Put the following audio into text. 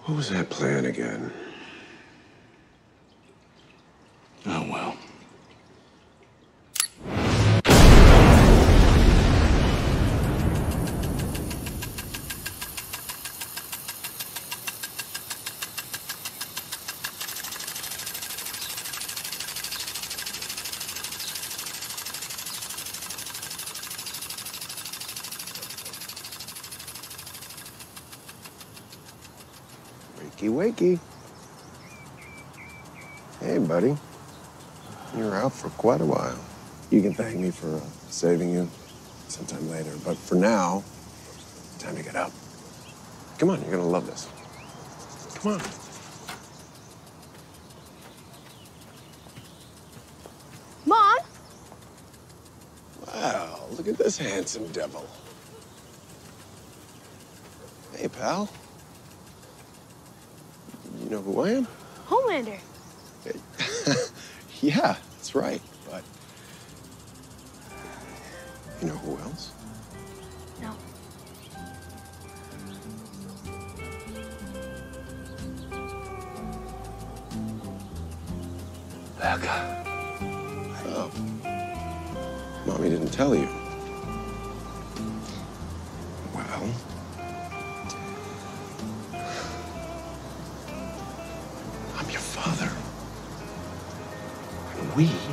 What was that plan again? Oh, well. Wakey, wakey. Hey, buddy. You were out for quite a while. You can thank me for saving you sometime later. But for now, time to get up. Come on, you're gonna love this. Come on. Mom? Wow, look at this handsome devil. Hey, pal. You know who I am? Homelander. Yeah, that's right. But you know who else? No. Becca. Oh. Mommy didn't tell you. Well, I'm your father. And we